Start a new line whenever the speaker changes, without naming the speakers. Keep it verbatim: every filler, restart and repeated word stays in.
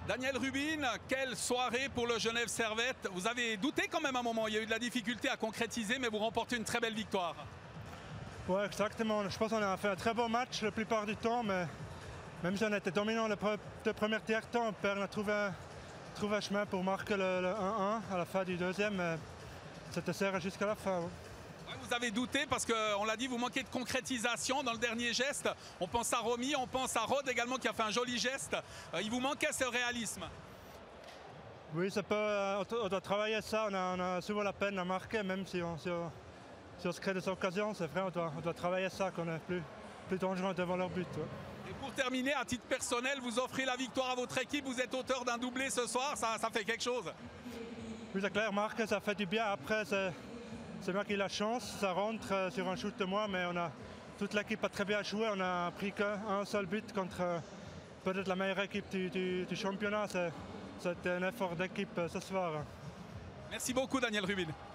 Daniel Rubin, quelle soirée pour le Genève Servette. Vous avez douté quand même à un moment, il y a eu de la difficulté à concrétiser, mais vous remportez une très belle victoire.
Oui, exactement. Je pense qu'on a fait un très bon match la plupart du temps, mais même si on était dominant le pre le premier tiers-temps, on a trouvé, trouvé un chemin pour marquer le, le un un à la fin du deuxième. C'était serré jusqu'à la fin.
Ouais, vous avez douté parce qu'on l'a dit, vous manquez de concrétisation dans le dernier geste. On pense à Romy, on pense à Rod également qui a fait un joli geste. Euh, il vous manquait ce réalisme.
Oui, ça peut, euh, on doit travailler ça. On a, on a souvent la peine à marquer, même si on, si on, si on se crée des occasions. C'est vrai, on doit, on doit travailler ça, qu'on est plus, plus dangereux devant leur but. Ouais.
Et pour terminer, à titre personnel, vous offrez la victoire à votre équipe. Vous êtes auteur d'un doublé ce soir, ça, ça fait quelque chose.
Oui, c'est clair, marquer, ça fait du bien. Après, c'est moi qui ai la chance. Ça rentre euh, sur un shoot de moi, mais on a, toute l'équipe a très bien joué. On a pris qu'un seul but contre euh, peut-être la meilleure équipe du, du, du championnat. C'était un effort d'équipe euh, ce soir.
Merci beaucoup, Daniel Rubin.